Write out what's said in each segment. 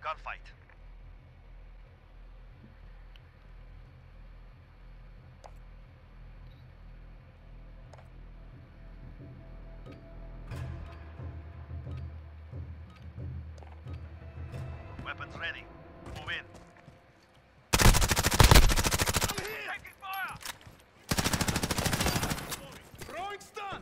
gunfight. Weapons ready. Move in. I'm here! Taking fire! Throwing stun!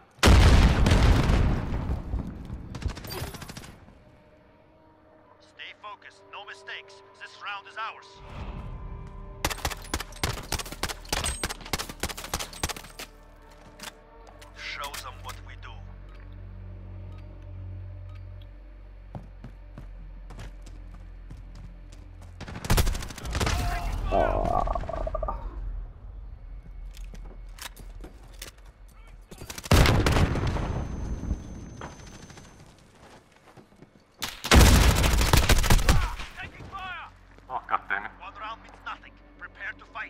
Stay focused. No mistakes. This round is ours. Show them what we do. Taking fire! Oh, god damn it. One round means nothing. Prepare to fight.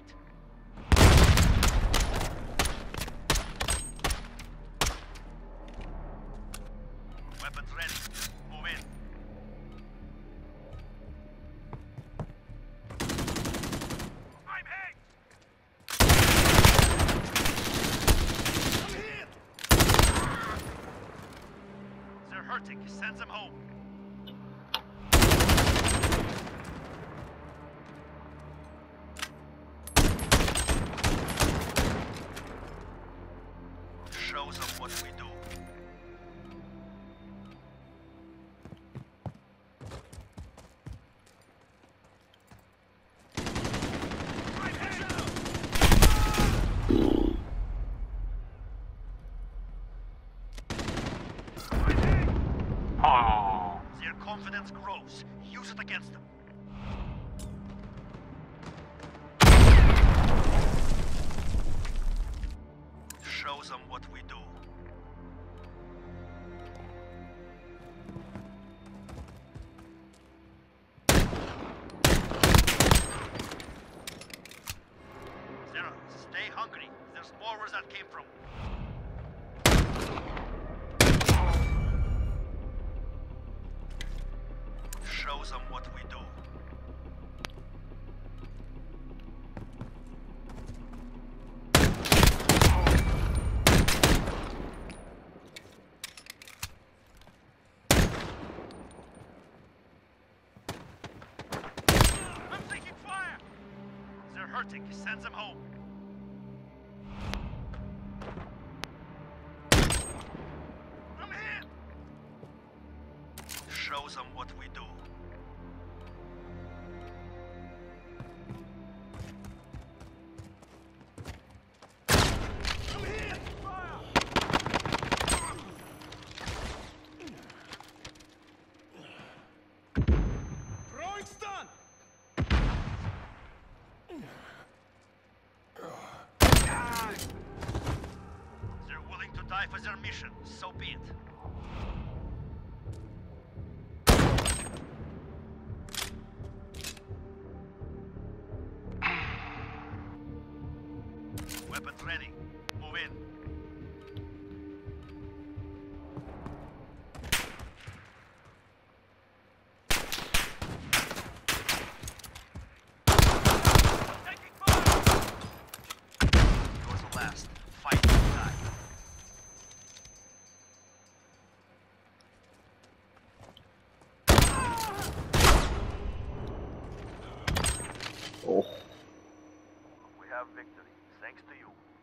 Weapons ready. Move in. I'm hit! I'm hit! They're hurting. Send them home. Show them what we do. Oh. Their confidence grows. Use it against them. Show them what we do. Zero, stay hungry. There's more where that came from. Show them what we do. I'm taking fire! They're hurting. Send them home. I'm hit! Show them what we do. I'm hit! Fire! Throwing stun! They're willing to die for their mission, so be it. Weapons ready. Move in. Taking fire! Yours will last. Fight or die. Oh. We have victory, thanks to you.